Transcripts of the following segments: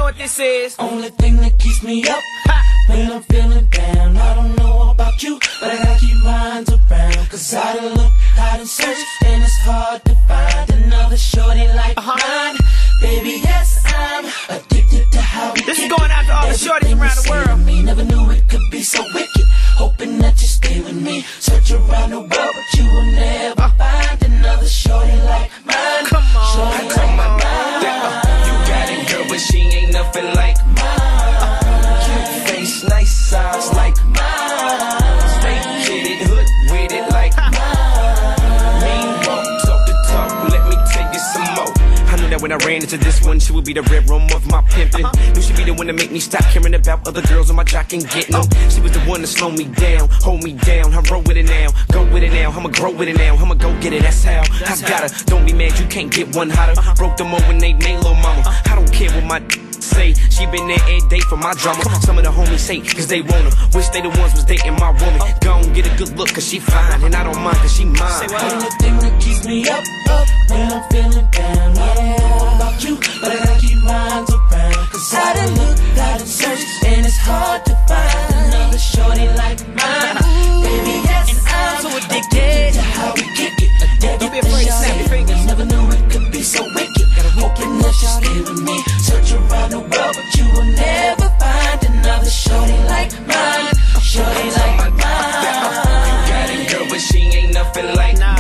what this is. Only thing that keeps me up when I'm feeling down. I don't know about you, but I gotta keep minds around. Cause I done look, I done searched, and it's hard to find another shorty like mine. Baby, yes, I'm addicted to how we This is going out to all the shorties around the world. Me never knew it could be so wicked. Hoping that you stay with me. Search around the world, but you will never find another shorty like mine. Come on, shorty come like on. mine. You got it, girl, but she ain't nothing like mine. Cute face, nice eyes like mine. Straight with it, hood with it like mine. Mean won't talk the talk, let me tell you some more. I knew that when I ran into this one, she would be the red room of my pimpin'. Knew she'd be the one to make me stop caring about other girls on my jock and getting them. She was the one to slow me down, hold me down. I roll with it now, go with it now. I'ma grow with it now, I'ma go get it, that's how. I gotta, don't be mad, you can't get one hotter. Broke them over when they made lil' mama. I don't care what my say, she been there every day for my drama. Some of the homies hate, cause they want her. Wish they the ones was dating my woman. Gon' get a good look, cause she fine, and I don't mind, cause she mine. Only thing that keeps me up when I'm feeling down. I don't know about you, but I gotta keep minds around. Cause I done look, I done searched, and it's hard to find another shorty like mine. Baby, yes, I'm so addicted to how we kick it. Don't be afraid to snap your fingers. Never knew it could be so wicked. Hoping that you stay with me. Search around the world, but you will never find another shorty like mine. Shorty like mine. You got it, girl, but she ain't nothing like mine.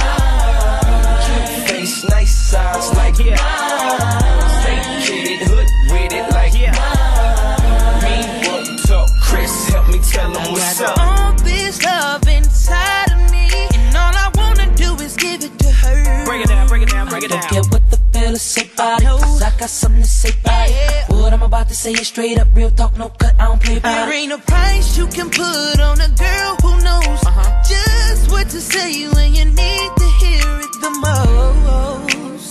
Cute face, nice eyes like mine. Straight with it, hood with it like mine. Mean won't talk, Chris, help me tell them what's up. All this love inside of me, and all I wanna do is give it to her. Break it down, break it down, break it down. Don't care what the fellas say about it, cause I got something to say about it. What I'm about to say is straight up real talk, no cut, I don't play about There it. ain't a price you can put on a girl who knows just what to say when you need to hear it the most.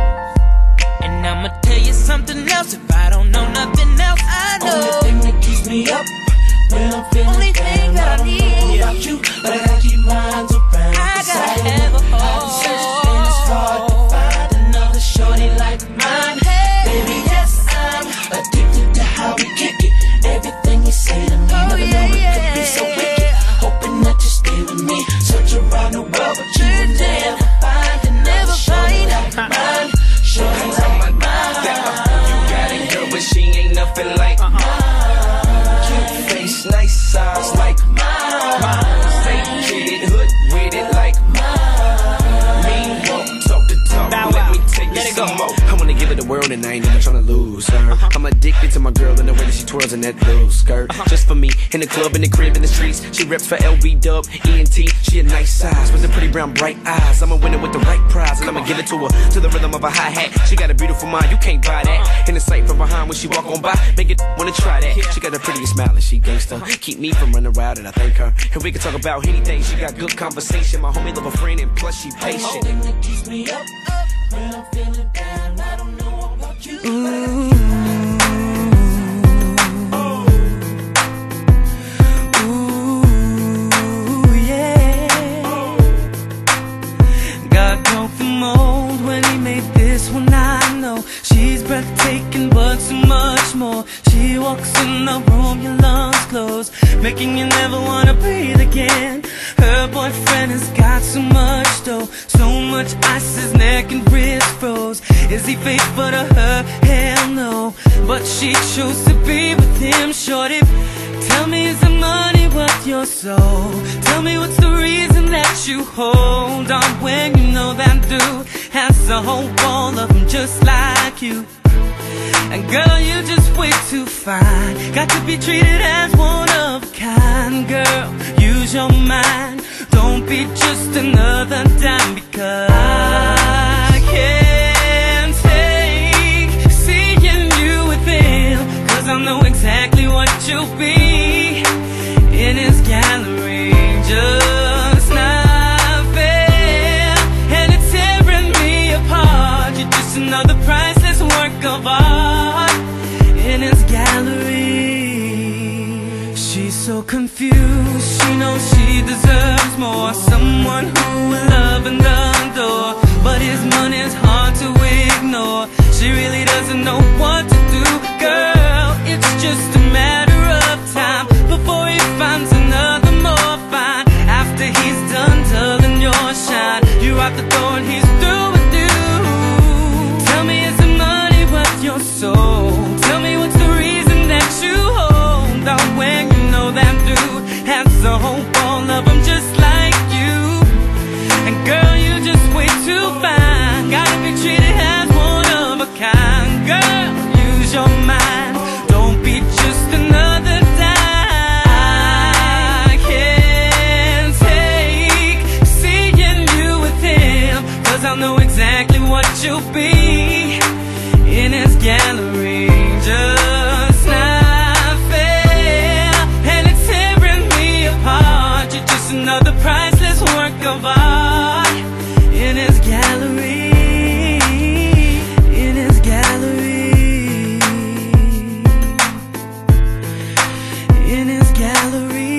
And I'ma tell you something else, if I don't know nothing else, I know. Only thing that keeps me up when I'm feeling Only down. thing that I don't know need. about you, but I gotta keep minds around. I Cause gotta done have a looked, I done searched, and it's hard to find another shorty like mine. Baby, yes, I'm addicted to how we kick it. Everything you say to me, never knew it could be so wicked. Hoping that you stay with me. Search around the world, but you will never find another shorty like mine. Shorty like mine. You got it, girl, but she ain't nothing like mine. Cute face, nice eyes like mine. Straight with it, hood with it like mine. Mean won't talk the talk, let me take it some more. I wanna give it the world and I ain't never tryna lose her. I'm addicted to my girl and the way that she twirls in that little skirt. Just for me, in the club, in the crib, in the streets. She reps for LB Dub, ENT. She a nice size with the pretty brown bright eyes. I'ma win it with the right prize and I'ma give it to her to the rhythm of a hi-hat. She got a beautiful mind, you can't buy that. In the sight from behind when she walk on by, make it wanna try that. She got the prettiest smile and she gangsta. Keep me from running wild and I thank her. And we can talk about anything, she got good conversation. My homie love a friend and plus she patient. Only thing that keeps me up when I'm feeling down. I don't know about you, but I God broke the mold when he made this one, I know. She's breathtaking but so much more. She walks in the room, your lungs close, making you never wanna breathe again. Her boyfriend has got so much dough, so much ice, his neck and wrist froze. Is he faithful to her? Hell no. But she chose to be with him. Shorty, tell me, is the money worth your soul? Tell me, what's the reason that you hold on when you know that dude has a whole wall of them just like you? And girl, you're just way too fine. Got to be treated as one of a kind. Girl, use your mind. Don't be just another dime, because I can't take seeing you with him. Cause I know exactly what you'll be in his gallery. Just not fair, and it's tearing me apart. You're just another priceless work of art in his gallery. She's so confused, she knows she deserves more. Someone who will love and adore, but his money's hard to ignore. She really doesn't know what to do, girl. it's just a matter of time before he finds another more fine. After he's done dulling your shine, you're out the door and he's through with you. Tell me, is the money worth your soul? Tell me, what's the reason that you hold on when you know that dude has a whole ball of them just like you? And girl, you just way too fine, gotta be treated as one of a kind. Girl, use your mind, don't be just another dime. I can't take seeing you with him, 'cause I'll know exactly what you'll be in his gallery. Just not fair, and it's tearing me apart. You're just another priceless work of art in his gallery. In his gallery. In his gallery.